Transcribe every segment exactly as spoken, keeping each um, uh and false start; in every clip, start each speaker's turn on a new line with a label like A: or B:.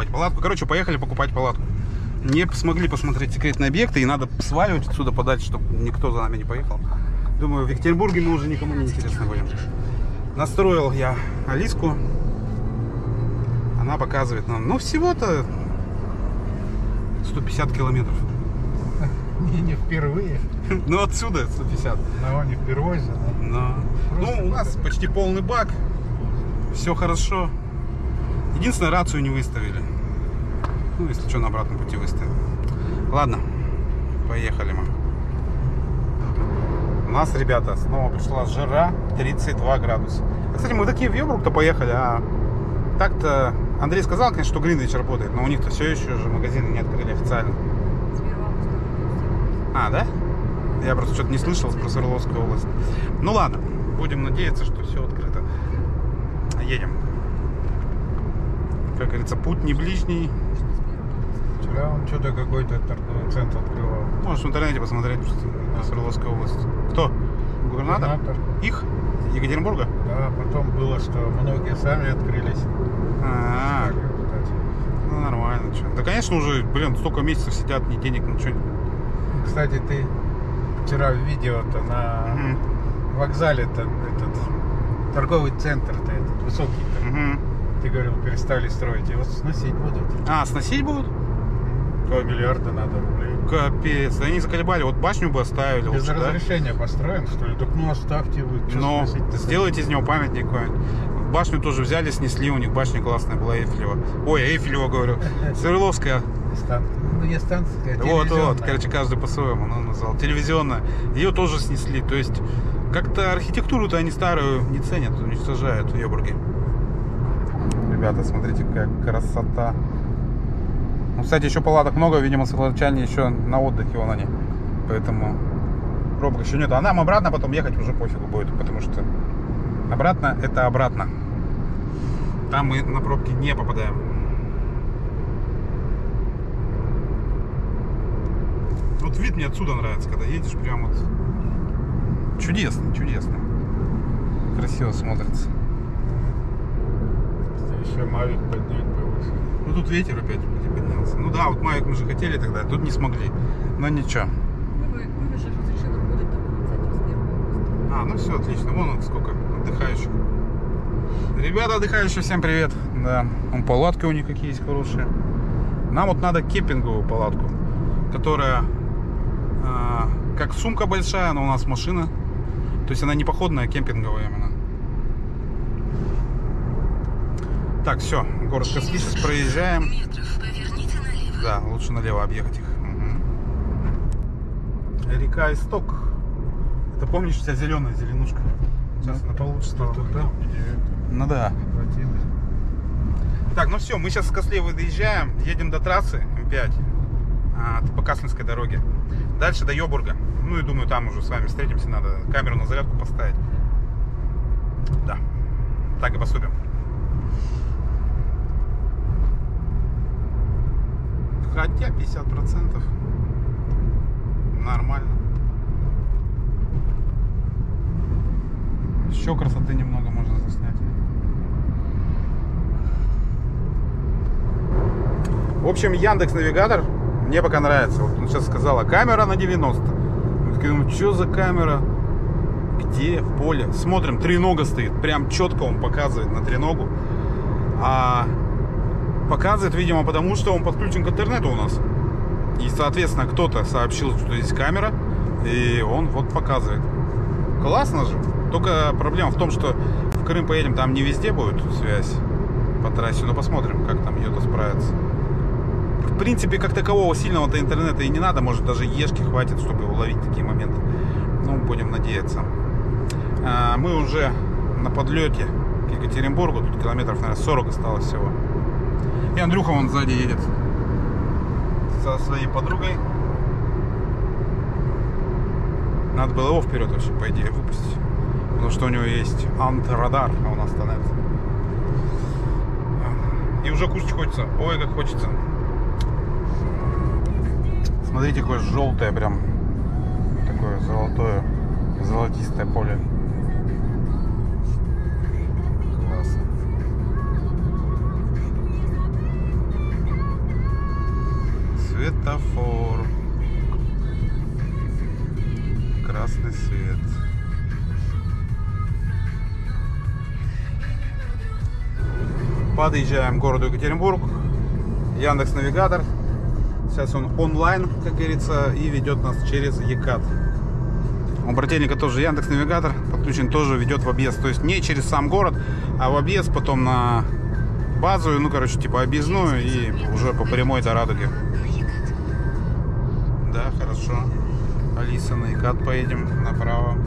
A: покупать палатку. Короче, поехали покупать палатку. Не смогли посмотреть секретные объекты, и надо сваливать отсюда подальше, чтобы никто за нами не поехал. Думаю, в Екатеринбурге мы уже никому не интересны будем. Настроил я Алиску. Она показывает нам, ну, всего-то сто пятьдесят километров.
B: Не, не впервые.
A: Ну, отсюда сто пятьдесят.
B: Но не впервые.
A: Но... Ну, у нас почти полный бак. Все хорошо. Единственное, рацию не выставили. Ну, если что, на обратном пути выставим. Ладно, поехали мы. У нас, ребята, снова пришла жара, тридцать два градуса. Кстати, мы такие в Йобрук-то поехали, а так-то Андрей сказал, конечно, что Гринвич работает, но у них-то все еще же магазины не открыли официально. А, да? Я просто что-то не слышал про Свердловскую область. Ну ладно, будем надеяться, что все открыто. Едем. Как говорится, путь не ближний.
B: Вчера он что-то какой-то торговый центр открывал.
A: Можешь в интернете посмотреть, на Свердловскую область. Кто? Губернатор?
B: Губернатор.
A: Их? Екатеринбурга?
B: Да, потом было, что многие сами открылись.
A: А, -а, -а. Ну нормально. Что. Да, конечно, уже, блин, столько месяцев сидят, ни денег, ничего.
B: Кстати, ты вчера видео-то на угу. вокзале-то этот торговый центр-то этот высокий-то.
A: Угу.
B: Ты говорил, перестали строить, его сносить будут.
A: А, сносить будут?
B: Два миллиарда надо рублей.
A: Капец, они заколебали, вот башню бы оставили.
B: Без
A: лучше,
B: разрешения да? построен, что ли? Так ну оставьте вы.
A: Но сделайте из него памятник какой-нибудь. Башню тоже взяли, снесли, у них башня классная была, Эйфелева. Ой, Эйфелева, говорю. Свердловская.
B: Ну не станция,
A: Вот, вот, короче, каждый по-своему она назвал. Телевизионная. Ее тоже снесли. То есть, как-то архитектуру-то они старую не ценят, уничтожают в Йобурге. Ребята, смотрите, какая красота. Ну, кстати, еще палаток много, видимо, свердловчане еще на отдыхе вон они. Поэтому пробок еще нет. А нам обратно потом ехать уже пофигу будет, потому что обратно это обратно. Там мы на пробки не попадаем. Вот вид мне отсюда нравится, когда едешь, прям вот чудесно, чудесно. Красиво смотрится.
B: Еще Мавик поднять повыше.
A: Ну тут ветер опять поднялся. Ну да, вот Мавик мы же хотели тогда, тут не смогли. Но ничего. А, ну все, отлично. Вон сколько отдыхающих. Ребята отдыхающие, всем привет. Да, вон палатки у них какие есть хорошие. Нам вот надо кемпинговую палатку, которая э, как сумка большая, но у нас машина. То есть она не походная, а кемпинговая именно. Так, все, город Каспийск, проезжаем. Да, лучше налево объехать их. Угу. Река Исток. Это помнишь, вся зеленая зеленушка? Сейчас она получше стала. Ну да. Так, ну все, мы сейчас с Костлевой доезжаем, едем до трассы эм пять по Каслинской дороге. Дальше до Йобурга. Ну и думаю, там уже с вами встретимся, надо камеру на зарядку поставить. Да, так и поступим. Хотя пятьдесят процентов нормально. Еще красоты немного можно заснять. В общем, Яндекс.Навигатор мне пока нравится. Вот он сейчас сказала, камера на девяносто. Я думаю, что за камера? Где? В поле. Смотрим, тренога стоит. Прям четко он показывает на треногу. А показывает, видимо, потому что он подключен к интернету у нас. И, соответственно, кто-то сообщил, что здесь камера. И он вот показывает. Классно же. Только проблема в том, что в Крым поедем, там не везде будет связь по трассе. Но посмотрим, как там ее-то справится. В принципе, как такового сильного-то интернета и не надо. Может, даже ешки хватит, чтобы уловить такие моменты. Ну, будем надеяться. А, мы уже на подлете к Екатеринбургу. Тут километров, наверное, сорок осталось всего. И Андрюха вон сзади едет со своей подругой. Надо было его вперед вообще, по идее, выпустить. Потому что у него есть антрадар, а у нас-то нет. И уже кушать хочется. Ой, как хочется. Смотрите, какое желтое прям. Такое золотое, золотистое поле. Классно. Светофор. Красный свет. Подъезжаем к городу Екатеринбург. Яндекс.Навигатор. Сейчас он онлайн, как говорится, и ведет нас через Екат. У брательника тоже Яндекс.Навигатор подключен, тоже ведет в объезд. То есть не через сам город, а в объезд, потом на базу, ну, короче, типа объездную и уже по прямой до Радуги. Да, хорошо. Алиса, на Екат поедем направо.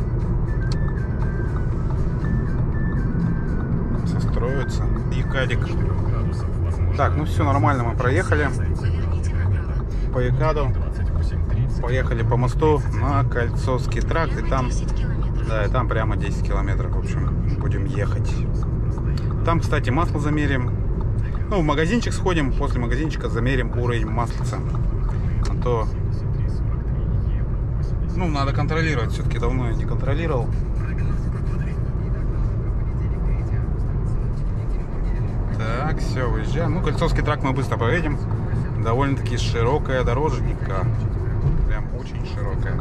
A: Состроится. Екатик. Так, ну все нормально, мы проехали по Екаду. Поехали по мосту на Кольцовский тракт. И там, да, и там прямо десять километров, в общем, будем ехать. Там, кстати, масло замерим. Ну, в магазинчик сходим, после магазинчика замерим уровень маслица. А то, ну, надо контролировать, все-таки давно я не контролировал. Так, все, выезжаем. Ну, Кольцовский тракт мы быстро поедем. Довольно-таки широкая дорожника. Прям очень широкая.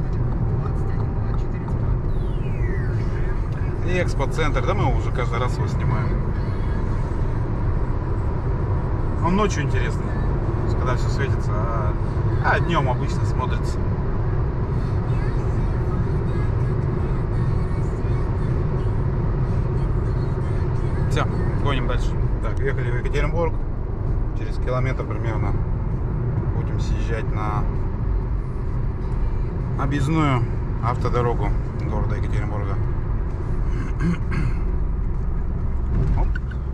A: И экспоцентр. Да мы уже каждый раз его снимаем. Он ночью интересно, когда все светится, а, а днем обычно смотрится. Все, гоним дальше. Так, ехали в Екатеринбург. Через километр примерно будем съезжать на объездную автодорогу города Екатеринбурга. Оп.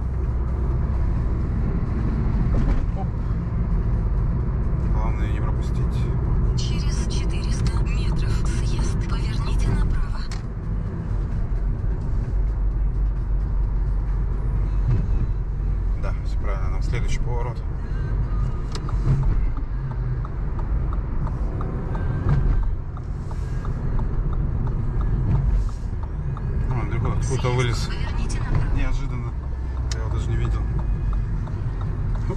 A: Оп. Главное не пропустить.
C: Через четыреста метров съезд. Поверните направо.
A: Да, все правильно. Нам следующий поворот. Откуда вылез. Неожиданно. Я его даже не видел. Оп.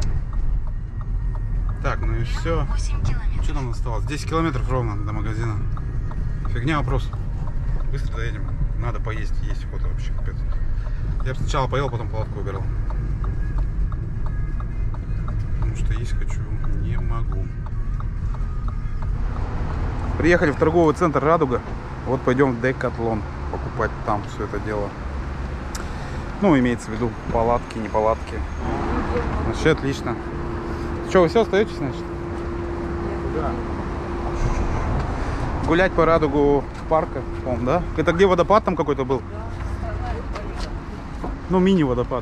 A: Так, ну и все. Что там осталось? десять километров ровно до магазина. Фигня вопрос. Быстро доедем. Надо поесть. Есть охота вообще, капец. Я бы сначала поел, потом палатку убирал. Потому что есть хочу, не могу. Приехали в торговый центр Радуга. Вот пойдем в Декатлон покупать там все это дело. Ну, имеется в виду палатки, не палатки. Вообще отлично. Что, вы все остаетесь, значит? Да. Гулять по Радугу в парках, по-моему, да? Это где водопад там какой-то был? Ну, мини-водопад.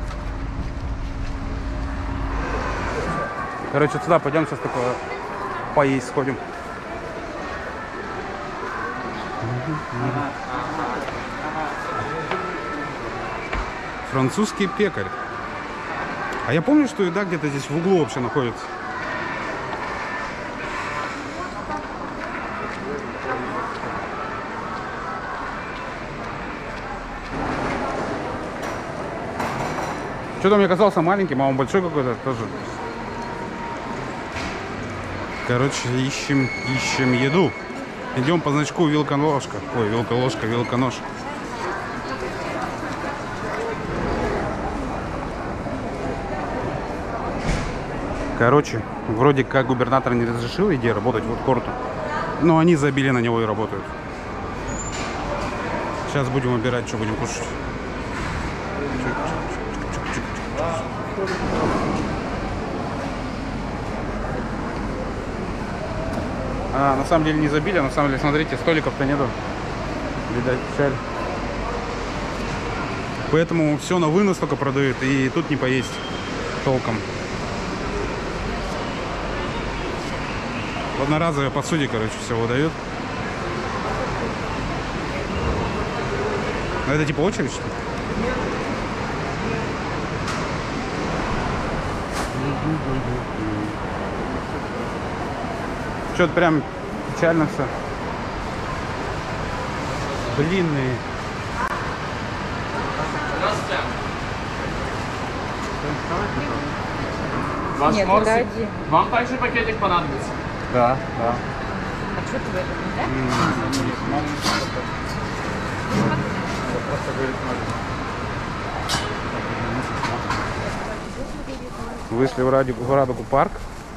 A: Короче, сюда пойдем, сейчас такое поесть сходим. Французский пекарь. А я помню, что еда где-то здесь в углу вообще находится. Что-то мне казался маленьким, а он большой какой-то тоже. Короче, ищем, ищем еду. Идем по значку вилка-ложка. Ой, вилка-ложка, вилка-нож. Короче, вроде как губернатор не разрешил иде работать в Удкорту, но они забили на него и работают. Сейчас будем выбирать, что будем кушать. А, на самом деле не забили, на самом деле, смотрите, столиков-то нету. Видать, печаль. Поэтому все на вынос только продают, и тут не поесть толком. В одноразовой посуде, короче, все выдают. Ну, это типа очередь, что ли? Что-то прям печально все. Длинные.
D: Ваш
E: Нет,
D: Морси.
E: это один.
D: Вам также пакетик понадобится?
B: Да, да.
E: А что ты в этом, да?
B: Просто говорит,
A: Вышли в Радугу, в Радугу парк.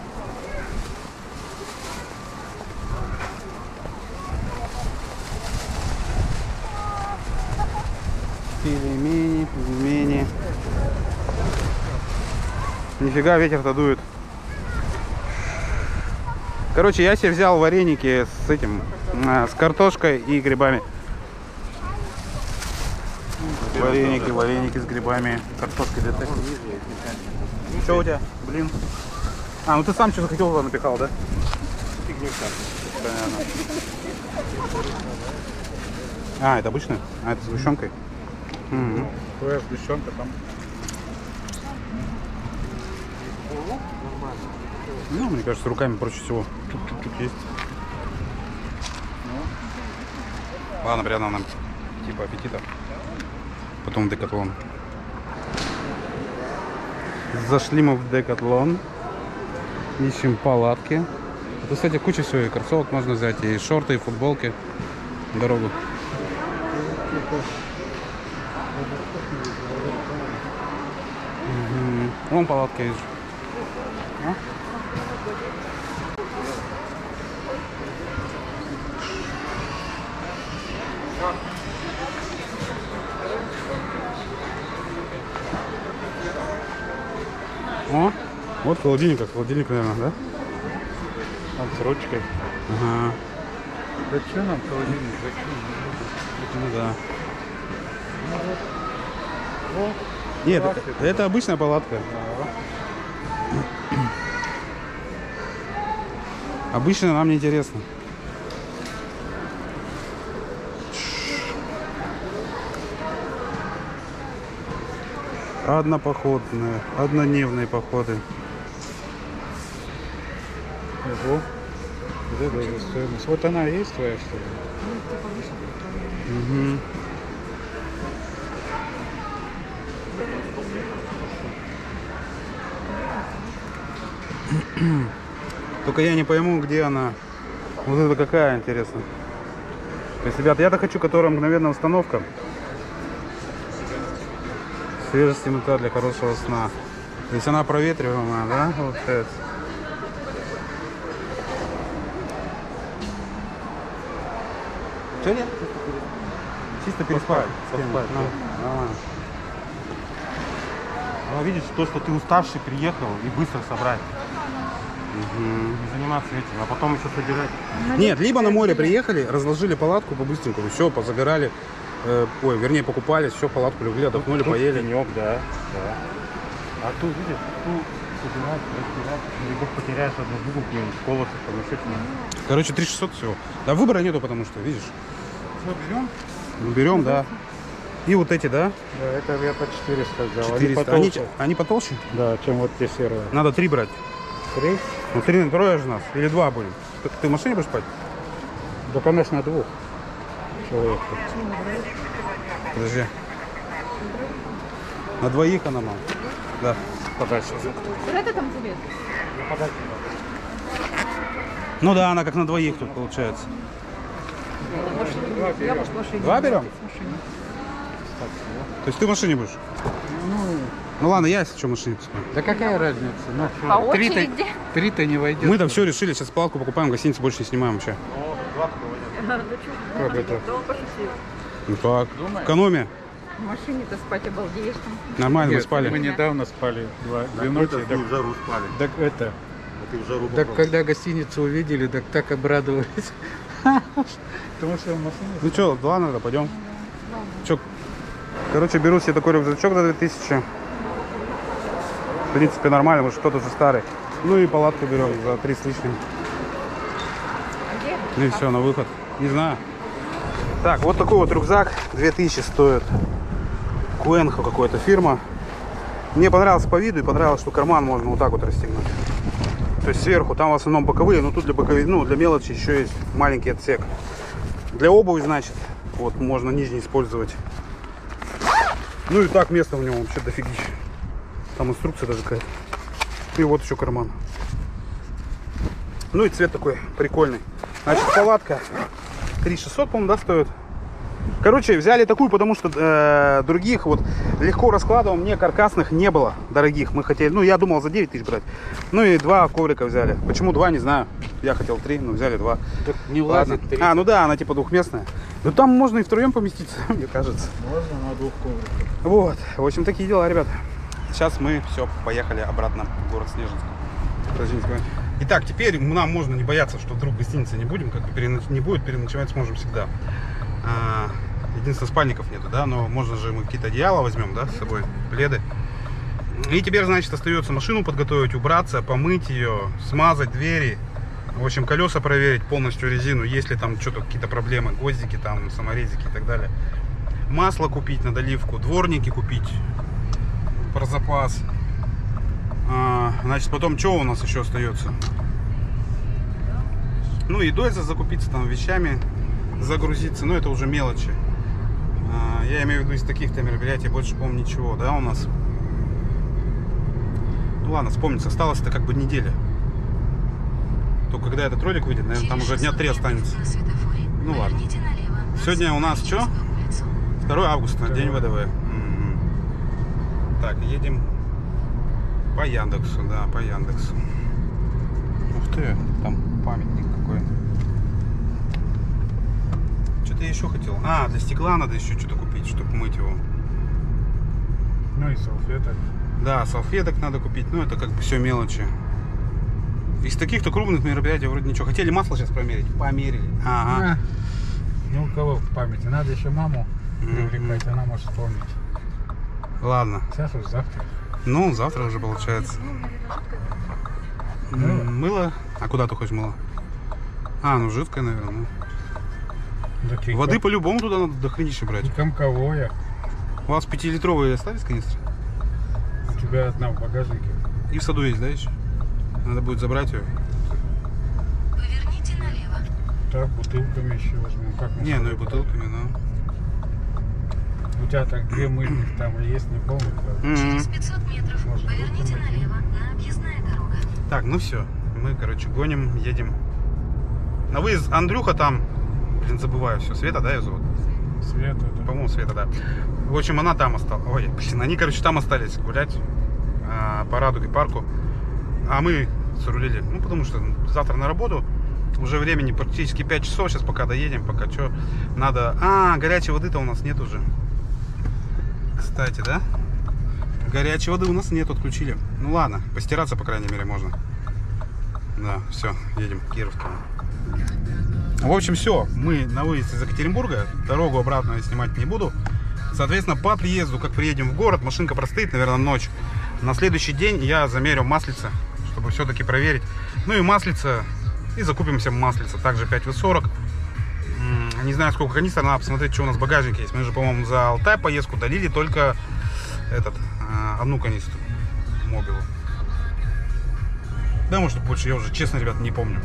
A: Пельмени, пельмени. Нифига, ветер-то дует. Короче, я себе взял вареники с этим, а, с картошкой и грибами. Вареники, вареники с грибами, картошкой. Что у тебя? Блин. А, ну ты сам что захотел, туда напихал, да? Понятно. А, это обычно? А, это с сгущенкой? Угу.
B: твоя сгущенка там.
A: Ну, мне кажется, руками проще всего. Чук-чук-чук есть. Ну. Ладно, приятного нам типа аппетита. Потом в Декатлон. Зашли мы в Декатлон. Ищем палатки. Тут, кстати, куча всего. И кроссовок можно взять, и шорты, и футболки. Дорогу. Угу. Вон палатка есть. А? О, вот холодильник, как холодильник, наверное, да?
B: Там с ручкой.
A: Ага.
B: Да что нам холодильник?
A: Ну да. Нет, это, это обычная палатка. Обычно нам не интересно. Однопоходные, однодневные походы.
B: Ого. Вот это уже стоимость. Вот она и есть твоя, что ли?
A: Угу. Только я не пойму, где она. Вот это какая, интересно. То есть, ребята, я-то хочу, которая мгновенная установка. Свежесть темнота для хорошего сна. То есть она проветриваемая, да, получается? Что нет? Чисто переспать.
B: Поспать,
A: Ну, нормально.
F: Ну, видишь, то, что ты уставший приехал, и быстро собрать.
A: Мгм.
F: Не заниматься этим, а потом еще собирать.
A: Нет, либо на море приехали, разложили палатку по-быстренькому, все, позагорали, э, ой, вернее, покупались, все, палатку легли, отдохнули, поели.
F: Денек, да, да. А тут, видишь, тут собирать, разбирать, либо потеряешь одну зубу, где-нибудь колосов, там еще что-нибудь.
A: Короче, три шестьсот всего. Да, выбора нету, потому что, видишь.
B: Все, берем?
A: Ну, берем, да. И вот эти, да?
B: Да, это я по четыреста взял.
A: четыреста.
B: Они
A: Они,
B: потолще.
A: они потолще?
B: Да, чем вот те серые.
A: Надо три брать.
B: Три?
A: Ну, три, трое же нас. Или два будем. Ты, ты в машине будешь спать?
B: Да, конечно, двух человек.
A: Подожди. На двоих она, мам. Да.
B: Подальше.
E: Куда ты там залез?
A: Ну да, она как на двоих тут получается.
E: Я, может, в машине.
A: Два берем?
E: В машине.
A: То есть ты в машине будешь? Ну ладно, я если что в машине посмотрю.
B: Да какая разница? Ну,
E: По
B: три-то,
E: очереди.
B: три-то не войдет.
A: Мы там все решили, сейчас палатку покупаем, в гостинице больше не снимаем вообще.
B: Как это?
E: Да он пошутил.
A: Ну так, экономия.
E: В машине-то спать обалдеешь там.
A: Нормально, мы
B: Нет,
A: спали.
B: Мы недавно спали. Два, две ночи. Так,
F: в жару спали.
B: так это.
F: А ты в жару
B: Так когда гостиницу увидели, так так обрадовались. Потому что в машине.
A: Ну что, ладно, тогда пойдем. Чё, короче, беру себе такой рюкзачок за две тысячи. В принципе, нормально, может, кто-то уже старый. Ну и палатку берем за три с лишним. Ну и все, на выход. Не знаю. Так, вот такой вот рюкзак. две тысячи стоит. Куэнхо какой-то фирма. Мне понравился по виду и понравилось, что карман можно вот так вот расстегнуть. То есть сверху, там в основном боковые, но тут для боковых, ну, для мелочи еще есть маленький отсек. Для обуви, значит, вот можно нижний использовать. Ну и так место в нем вообще дофигища. Там инструкция даже какая-то. И вот еще карман. Ну и цвет такой прикольный. Значит, палатка три тысячи шестьсот, по-моему, да, стоит. Короче, взяли такую, потому что э, других вот легко раскладываем, мне каркасных не было дорогих. Мы хотели, ну я думал за девять тысяч брать. Ну и два коврика взяли. Почему два, не знаю. Я хотел три, но взяли два.
B: Так не
A: Ладно.
B: влазит три.
A: А, ну да, она типа двухместная. Ну там можно и втроем поместиться, мне кажется.
B: Можно на двух ковриках.
A: Вот, в общем, такие дела, ребят. Сейчас мы все, поехали обратно в город Снежинск. Подождите, итак, теперь нам можно не бояться, что вдруг в гостинице не будем, как бы переноч... не будет, переночевать сможем всегда. А, единственное, спальников нету, да, но можно же мы какие-то одеяла возьмем, да, с собой, пледы. И теперь, значит, остается машину подготовить, убраться, помыть ее, смазать двери. В общем, колеса проверить, полностью резину, есть ли там что-то, какие-то проблемы, гвоздики там, саморезики и так далее. Масло купить на доливку, дворники купить про запас. А, значит, потом что у нас еще остается? Ну, едой закупиться, там, вещами загрузиться, но это уже мелочи. А, я имею в виду из таких-то мероприятий больше, по-моему, ничего, да, у нас? Ну ладно, вспомнится, осталось это как бы неделя. Только когда этот ролик выйдет, наверное, там уже дня три останется. Ну ладно. Сегодня у нас что? второе августа, день ВДВ. Так, едем по Яндексу, да, по Яндексу. Ух ты, там памятник какой. Что-то я еще хотел. А, для стекла надо еще что-то купить, чтобы мыть его.
B: Ну и салфеток.
A: Да, салфеток надо купить, ну это как бы все мелочи. Из таких-то крупных мероприятий вроде ничего. Хотели масло сейчас промерить? Померили. Ага.
B: А, ни у кого в памяти. Надо еще маму привлекать, она может вспомнить.
A: Ладно.
B: Сейчас уж завтра.
A: Ну, завтра уже получается.
B: Мыло?
A: Мыло? А куда ты хочешь мыло? А, ну жидкое, наверное.
B: Так и
A: Воды
B: ком...
A: по-любому туда надо до хренища брать.
B: И комковое.
A: У вас пятилитровые остались канистры?
B: У тебя одна в багажнике.
A: И в саду есть, да, еще? Надо будет забрать ее.
C: Поверните налево.
B: Так, бутылками еще возьмем. Как мы
A: Не, ну и бутылками, да.
B: У тебя так две мыльных там есть, не помню. Да?
C: Через пятьсот метров
B: Можно
C: поверните
B: руки мыть.
C: налево на объездная дорога.
A: Так, ну все. Мы, короче, гоним, едем. На выезд Андрюха там. Блин, забываю все. Света, да, ее зовут?
B: Света, да.
A: По-моему, Света, да. В общем, она там осталась. Ой, блин, они, короче, там остались гулять а, по Радуге парку. А мы срулили. Ну, потому что завтра на работу. Уже времени практически пять часов. Сейчас пока доедем, пока что надо... А, горячей воды-то у нас нет уже. Кстати, да? Горячей воды у нас нет, отключили. Ну ладно, постираться, по крайней мере, можно. Да, все, едем к Кировскому. В общем, все, мы на выезд из Екатеринбурга. Дорогу обратно я снимать не буду. Соответственно, по приезду, как приедем в город, машинка простоит, наверное, ночь. На следующий день я замерю маслица, чтобы все-таки проверить. Ну и маслица, и закупимся маслица. Также пять вэ сорок. Не знаю, сколько канистр, надо посмотреть, что у нас в багажнике есть. Мы же, по-моему, за Алтай поездку долили только этот, одну канистру мобилу. Да, может больше, я уже, честно, ребят, не помню.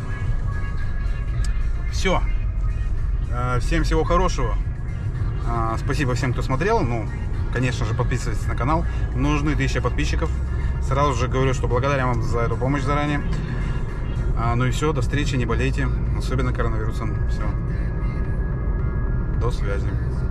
A: Все. Всем всего хорошего. Спасибо всем, кто смотрел. Ну, конечно же, подписывайтесь на канал. Нужны тысяча подписчиков. Сразу же говорю, что благодарен вам за эту помощь заранее. Ну и все, до встречи, не болейте. Особенно коронавирусом. Все. До связи.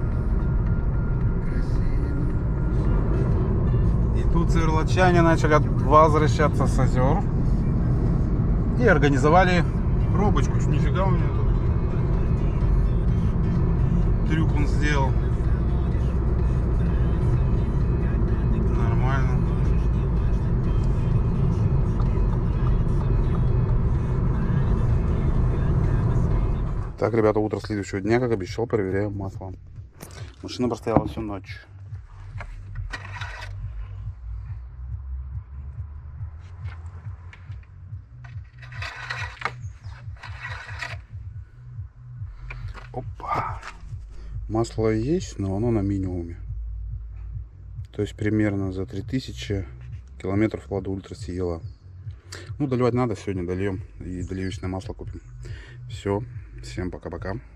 A: И тут сверлочане начали возвращаться с озер. И организовали пробочку. Нифига у меня тут трюк он сделал. Нормально. Так, ребята, утро следующего дня, как обещал, проверяем масло. Машина простояла всю ночь. Опа. Масло есть, но оно на минимуме. То есть примерно за три тысячи километров Лада Ультра съела. Ну, доливать надо, сегодня дольем и доливочное масло купим. Все. Всем пока-пока.